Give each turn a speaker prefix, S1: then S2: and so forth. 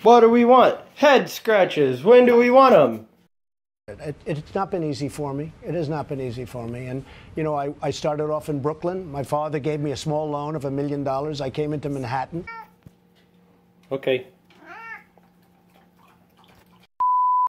S1: What do we want? Head scratches. When do we want them?
S2: It's not been easy for me. It has not been easy for me. And, you know, I started off in Brooklyn. My father gave me a small loan of $1 million. I came into Manhattan.
S1: Okay.